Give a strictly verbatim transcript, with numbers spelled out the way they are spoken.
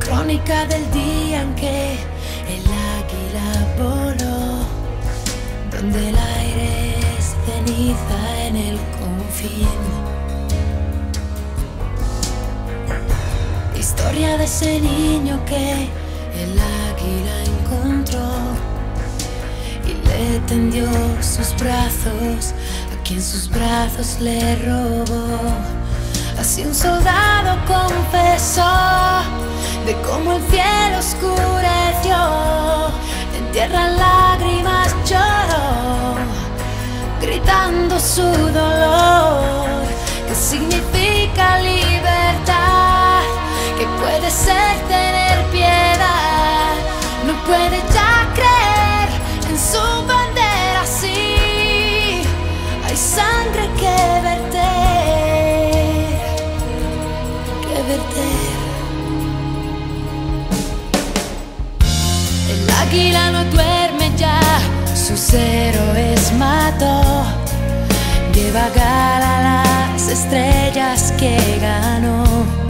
Crónica del día en que el águila voló, donde el aire es ceniza en el confín. Historia de ese niño que el águila encontró y le tendió sus brazos a quien sus brazos le robó. Así un soldado confesó de cómo el cielo oscureció, en tierra lágrimas lloró, gritando su dolor. ¿Qué significa libertad? ¿Qué puede ser tener piedad? No puede ya creer en su bandera, sí, hay sangre que verter, que verter. El águila no duerme ya, sus héroes mató, lleva a gala las estrellas que ganó.